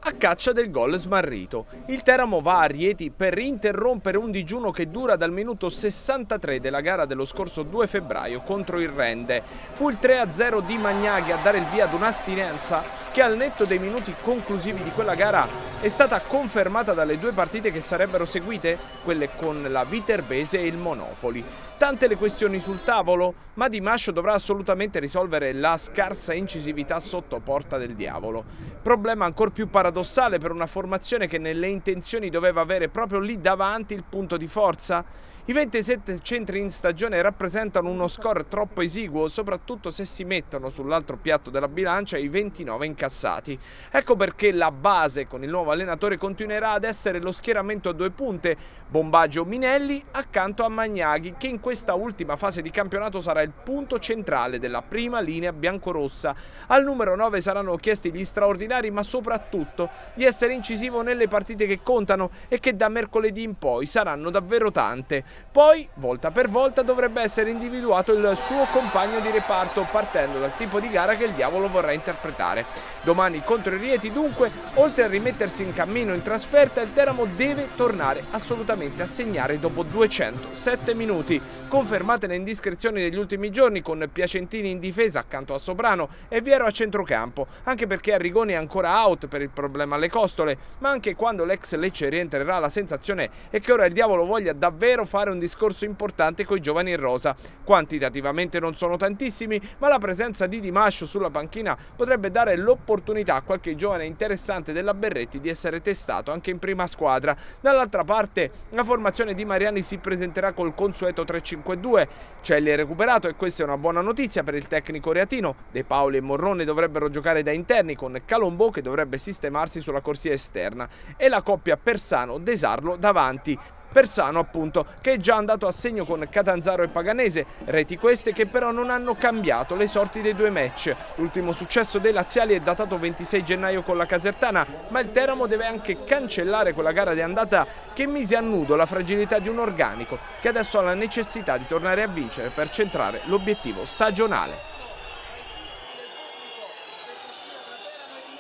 a caccia del gol smarrito. Il Teramo va a Rieti per interrompere un digiuno che dura dal minuto 63 della gara dello scorso 2 febbraio contro il Rende. Fu il 3-0 di Magnaghi a dare il via ad un'astinenza che al netto dei minuti conclusivi di quella gara è stata confermata dalle due partite che sarebbero seguite, quelle con la Viterbese e il Monopoli. Tante le questioni sul tavolo, ma Di Mascio dovrà assolutamente risolvere la scarsa incisività sotto porta del Diavolo. Problema ancor più paradossale per una formazione che nelle intenzioni doveva avere proprio lì davanti il punto di forza. I 27 centri in stagione rappresentano uno score troppo esiguo, soprattutto se si mettono sull'altro piatto della bilancia i 29 incassati. Ecco perché la base con il nuovo allenatore continuerà ad essere lo schieramento a due punte, Bombaggio Minelli accanto a Magnaghi, che in questa ultima fase di campionato sarà il punto centrale della prima linea biancorossa. Al numero 9 saranno chiesti gli straordinari, ma soprattutto di essere incisivo nelle partite che contano e che da mercoledì in poi saranno davvero tante. Poi, volta per volta, dovrebbe essere individuato il suo compagno di reparto, partendo dal tipo di gara che il Diavolo vorrà interpretare. Domani contro il Rieti, dunque, oltre a rimettersi in cammino in trasferta, il Teramo deve tornare assolutamente a segnare dopo 207 minuti. Confermate le indiscrezioni degli ultimi giorni, con Piacentini in difesa accanto a Sobrano e Viero a centrocampo, anche perché Arrigoni è ancora out per il problema alle costole, ma anche quando l'ex Lecce rientrerà la sensazione è che ora il Diavolo voglia davvero fare un discorso importante coi giovani in rosa. Quantitativamente non sono tantissimi, ma la presenza di Di Mascio sulla panchina potrebbe dare l'opportunità a qualche giovane interessante della Berretti di essere testato anche in prima squadra. Dall'altra parte la formazione di Mariani si presenterà col consueto 3-5-2. Celli è recuperato e questa è una buona notizia per il tecnico reatino. De Paoli e Morrone dovrebbero giocare da interni, con Calombò che dovrebbe sistemarsi sulla corsia esterna, e la coppia Persano-Desarlo davanti. Persano, appunto, che è già andato a segno con Catanzaro e Paganese, reti queste che però non hanno cambiato le sorti dei due match. L'ultimo successo dei laziali è datato 26 gennaio con la Casertana, ma il Teramo deve anche cancellare quella gara di andata che mise a nudo la fragilità di un organico che adesso ha la necessità di tornare a vincere per centrare l'obiettivo stagionale.